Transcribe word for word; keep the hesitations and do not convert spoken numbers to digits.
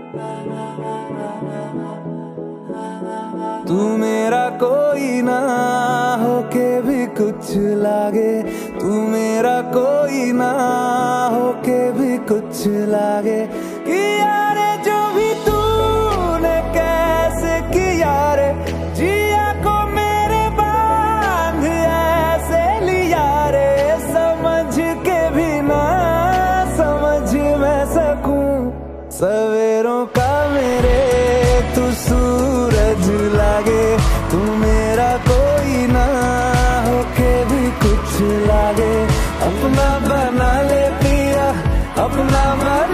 तू मेरा कोई ना होके भी कुछ लागे, तू मेरा कोई ना होके भी कुछ लागे। कि यारे जो भी तूने कैसे किया रे, जिया को मेरे बांध ऐसे लिया रे। समझ के भी ना समझ मैं सकूं सवेरों का मेरे तू सूरज लागे। तू मेरा कोई ना होके भी कुछ लागे। अपना बना ले पिया, अपना बना